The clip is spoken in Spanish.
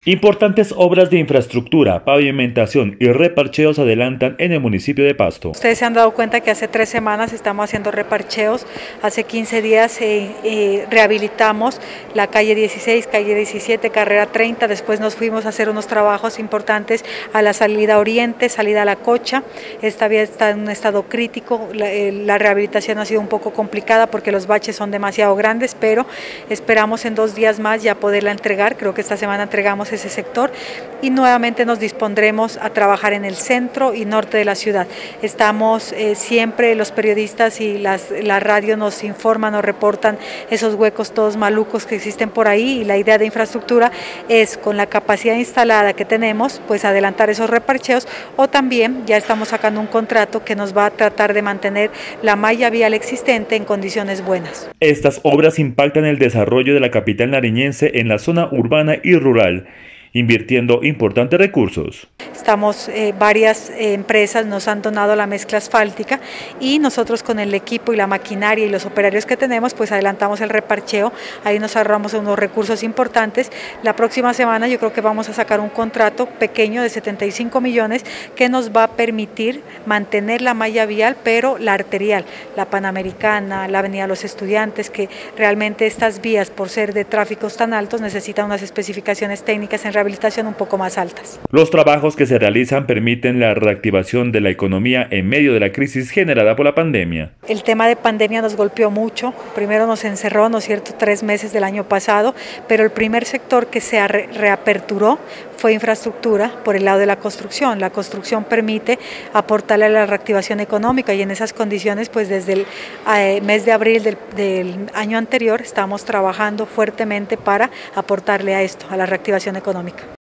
Importantes obras de infraestructura, pavimentación y reparcheos adelantan en el municipio de Pasto. Ustedes se han dado cuenta que hace 3 semanas estamos haciendo reparcheos, hace 15 días rehabilitamos la calle 16, calle 17, carrera 30, después nos fuimos a hacer unos trabajos importantes a la salida oriente, salida a la Cocha. Esta vía está en un estado crítico, la rehabilitación ha sido un poco complicada porque los baches son demasiado grandes, pero esperamos en 2 días más ya poderla entregar. Creo que esta semana entregamos ese sector y nuevamente nos dispondremos a trabajar en el centro y norte de la ciudad. Estamos siempre, los periodistas y la radio nos informan, nos reportan esos huecos todos malucos que existen por ahí, y la idea de infraestructura es, con la capacidad instalada que tenemos, pues adelantar esos reparcheos, o también ya estamos sacando un contrato que nos va a tratar de mantener la malla vial existente en condiciones buenas. Estas obras impactan el desarrollo de la capital nariñense en la zona urbana y rural, invirtiendo importantes recursos. Varias empresas nos han donado la mezcla asfáltica y nosotros con el equipo y la maquinaria y los operarios que tenemos, pues adelantamos el reparcheo, ahí nos ahorramos unos recursos importantes. La próxima semana yo creo que vamos a sacar un contrato pequeño de 75 millones que nos va a permitir mantener la malla vial, pero la arterial, la Panamericana, la Avenida Los Estudiantes, que realmente estas vías, por ser de tráficos tan altos, necesitan unas especificaciones técnicas en rehabilitación un poco más altas. Los trabajos que se realizan permiten la reactivación de la economía en medio de la crisis generada por la pandemia. El tema de pandemia nos golpeó mucho, primero nos encerró, ¿no es cierto?, 3 meses del año pasado, pero el primer sector que se reaperturó fue infraestructura por el lado de la construcción. La construcción permite aportarle a la reactivación económica y en esas condiciones, pues desde el mes de abril del año anterior estamos trabajando fuertemente para aportarle a esto, a la reactivación económica.